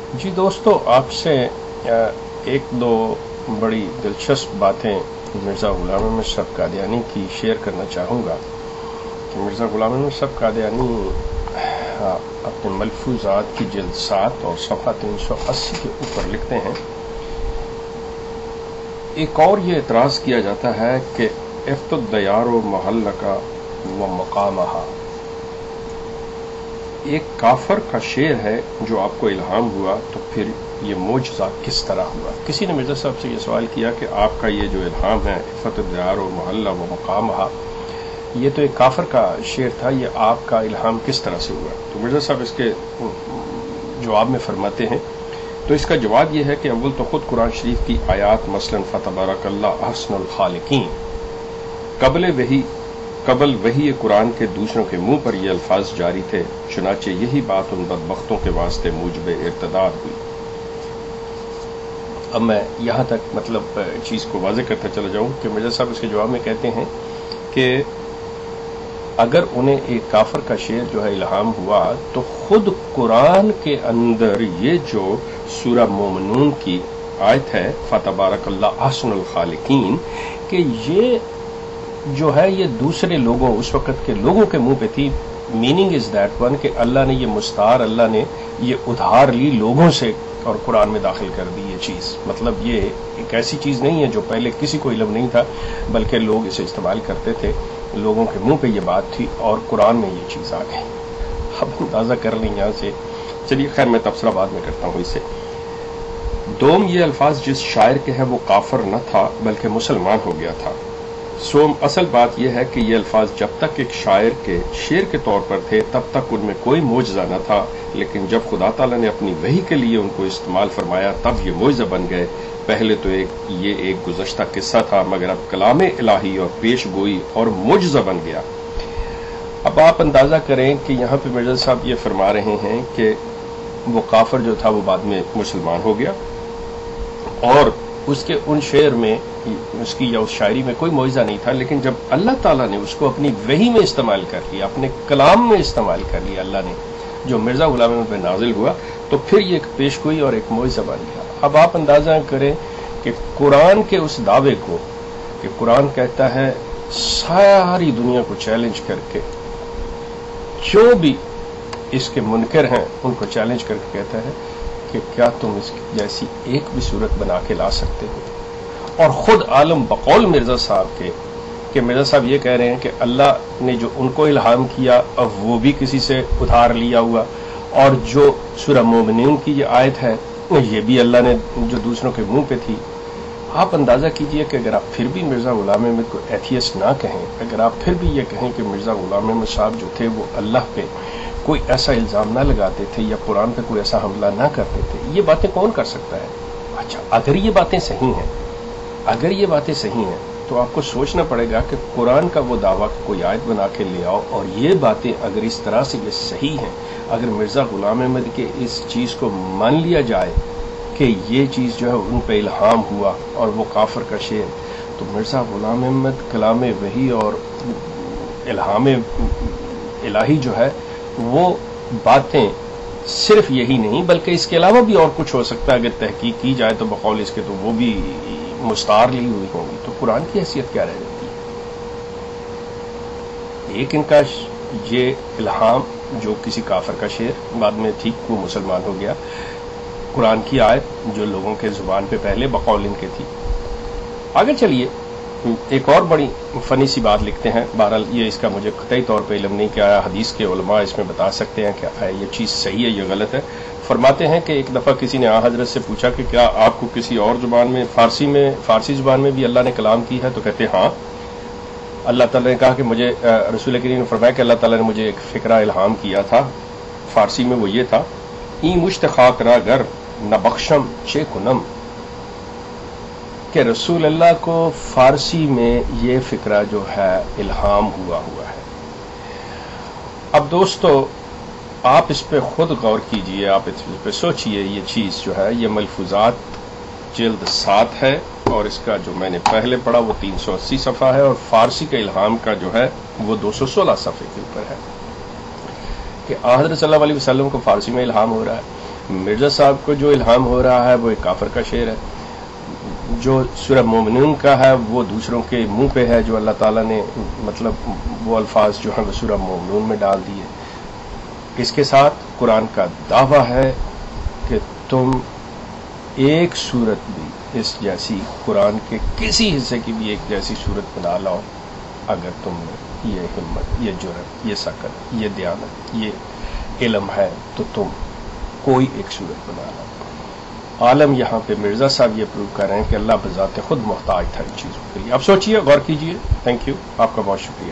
جی دوستو، آپ سے ایک دو بڑی دلچسپ باتیں مرزا غلام احمد صاحب قادیانی کی شیئر کرنا چاہوں گا کہ مرزا غلام احمد صاحب قادیانی اپنے ملفوظات کی جلد 7 اور صفحہ 380 کے اوپر لکھتے ہیں، ایک اور یہ اعتراض کیا جاتا ہے کہ افت الدیار و محلکہ و مقامہا، ایک کافر کا شعر ہے جو آپ کو الہام ہوا تو پھر یہ معجزہ کس طرح ہوا؟ کسی نے مرزا صاحب سے یہ سوال کیا کہ آپ کا یہ جو الہام ہے افت الدیار و محلہ و مقامہا، یہ تو ایک کافر کا شعر تھا، یہ آپ کا الہام کس طرح سے ہوا؟ تو مرزا صاحب اس کے جواب میں فرماتے ہیں، تو اس کا جواب یہ ہے کہ اول تو خود قرآن شریف کی آیات مثلا فتبارک اللہ احسن الخالقین، قبل وہی قرآن کے دوسروں کے منہ پر یہ الفاظ جاری تھے، چنانچہ یہی بات ان بدبختوں کے واسطے موجب ارتداد ہوئی۔ اب میں یہاں تک چیز کو واضح کرتا چلا جاؤں کہ مرزا صاحب اس کے جواب میں کہتے ہیں کہ اگر انہیں ایک کافر کا شعر جو ہے الہام ہوا تو خود قرآن کے اندر یہ جو سورہ مومنون کی آیت ہے فتبارک اللہ احسن الخالقین، کہ یہ جو ہے یہ دوسرے لوگوں، اس وقت کے لوگوں کے منہ پہ تھی۔ میننگ از دیٹ ون کہ اللہ نے یہ مستعار، اللہ نے یہ ادھار لی لوگوں سے اور قرآن میں داخل کر دی یہ چیز۔ مطلب یہ ایک ایسی چیز نہیں ہے جو پہلے کسی کو علم نہیں تھا، بلکہ لوگ اسے استعمال کرتے تھے، لوگوں کے منہ پہ یہ بات تھی اور قرآن میں یہ چیز آ گئی۔ اب اندازہ کر لیں یہاں سے، چلیے خیر میں تبصرہ بعد میں کرتا ہوں اس سے۔ دوم، یہ الفاظ جس شاعر کے ہیں وہ کافر نہ تھا بلکہ مسلمان ہو گیا تھا۔ سوم، اصل بات یہ ہے کہ یہ الفاظ جب تک ایک شاعر کے شعر کے طور پر تھے تب تک ان میں کوئی معجزہ نہ تھا، لیکن جب خدا تعالیٰ نے اپنی وحی کے لیے ان کو استعمال فرمایا تب یہ معجزہ بن گئے۔ پہلے تو یہ ایک گزشتہ قصہ تھا، مگر اب کلام الہی اور پیش گوئی اور معجزہ بن گیا۔ اب آپ اندازہ کریں کہ یہاں پہ مرزا صاحب یہ فرما رہے ہیں کہ وہ کافر جو تھا وہ بعد میں مسلمان ہو گیا، اور اس کے ان شعر میں، اس کی یا اس شاعری میں کوئی معجزہ نہیں تھا، لیکن جب اللہ تعالیٰ نے اس کو اپنی وحی میں استعمال کر لیا، اپنے کلام میں استعمال کر لیا اللہ نے، جو مرزا غلام احمد پہ نازل ہوا، تو پھر یہ ایک پیش گوئی اور ایک معجزہ بن گیا۔ اب آپ اندازہ کریں کہ قرآن کے اس دعوے کو کہ قرآن کہتا ہے ساری دنیا کو چیلنج کر کے، جو بھی اس کے منکر ہیں ان کو چیلنج کر کے کہتا ہے کہ کیا تم اس جیسی ایک بھی صورت بنا کے لا سکتے ہو؟ اور خود عالم بقول مرزا صاحب کے کہ مرزا صاحب یہ کہہ رہے ہیں کہ اللہ نے جو ان کو الہام کیا اب وہ بھی کسی سے ادھار لیا ہوا، اور جو سورہ مومنین کی یہ آیت ہے یہ بھی اللہ نے جو دوسروں کے منہ پہ تھی۔ آپ اندازہ کیجئے کہ اگر آپ پھر بھی مرزا غلام احمد کو ایتھیسٹ نہ کہیں، اگر آپ پھر بھی یہ کہیں کہ مرزا غلام احمد صاحب جو تھے وہ اللہ پہ کوئی ایسا الزام نہ لگاتے تھے یا قرآن پہ کوئی ایسا حملہ نہ کرتے تھے، یہ باتیں کون کر سکتا ہے؟ اچھا، اگر یہ باتیں صحیح ہیں تو آپ کو سوچنا پڑے گا کہ قرآن کا وہ دعویٰ کوئی آیت بنا کے لے آؤ، اور یہ باتیں اگر اس طرح سے یہ صحیح ہیں، اگر مرزا غلام احمد کے اس چیز کو مان لیا جائے کہ یہ چیز جو ہے ان پہ الہام ہوا اور وہ کافر کا شعر، تو مرزا غلام احمد کلام وحی اور الہام الہی جو ہے وہ باتیں صرف یہی نہیں بلکہ اس کے علاوہ بھی اور کچھ ہو سکتا ہے، اگر تحقیق کی جائے تو بقول اس کے تو وہ بھی مستعار لی ہوئی ہوں گی، تو قرآن کی حیثیت کیا رہ جاتی ہے؟ ایک ان کا یہ الہام جو کسی کافر کا شعر، بعد میں ٹھیک وہ مسلمان ہو گیا، قرآن کی آیت جو لوگوں کے زبان پہ پہلے بقول ان کے تھی۔ آگے چلیے، ایک اور بڑی فنی سی بات لکھتے ہیں، بہرحال یہ اس کا مجھے قطعی طور پہ علم نہیں کہ آیا حدیث کے علماء اس میں بتا سکتے ہیں کہ یہ چیز صحیح ہے یا غلط ہے۔ فرماتے ہیں کہ ایک دفعہ کسی نے حضرت سے پوچھا کہ کیا آپ کو کسی اور زبان میں، فارسی زبان میں بھی اللہ نے کلام کی ہے؟ تو کہتے ہاں، اللہ تعالیٰ نے کہا کہ مجھے، رسول کریم نے فرمایا کہ اللہ تعالیٰ نے مجھے ایک فقرہ الہام کیا تھا فارسی میں، وہ یہ تھا، ای مشت خاک را گر نہ بخشم چے کنم، کہ رسول اللہ کو فارسی میں یہ فقرہ جو ہے الہام ہوا ہے۔ اب دوستو آپ اس پہ خود غور کیجئے، آپ اس پہ سوچئے، یہ چیز جو ہے یہ ملفوظات جلد 7 ہے، اور اس کا جو میں نے پہلے پڑھا وہ 380 صفحہ ہے، اور فارسی کے الہام کا جو ہے وہ 216 صفحے کے اوپر ہے، کہ حضرت صلی اللہ علیہ وسلم کو فارسی میں الہام ہو رہا ہے۔ مرزا صاحب کو جو الہام ہو رہا ہے وہ ایک کافر کا شعر ہے، جو سورہ مومنون کا ہے وہ دوسروں کے منہ پہ ہے، جو اللہ تعالیٰ نے مطلب وہ الفاظ جو ہیں وہ سورہ مومنون میں ڈال دیے۔ اس کے ساتھ قرآن کا دعویٰ ہے کہ تم ایک صورت بھی اس جیسی، قرآن کے کسی حصے کی بھی ایک جیسی صورت بنا لاؤ، اگر تم میں یہ ہمت، یہ جرأت، یہ سکت، یہ دیانت، یہ علم ہے تو تم کوئی ایک صورت بنا لاؤ۔ عالم یہاں پہ مرزا صاحب یہ پروو کر رہے ہیں کہ اللہ بذات خود محتاج تھا ان چیزوں کے لیے۔ اب سوچئے، غور کیجئے۔ تھینک یو، آپ کا بہت شکریہ۔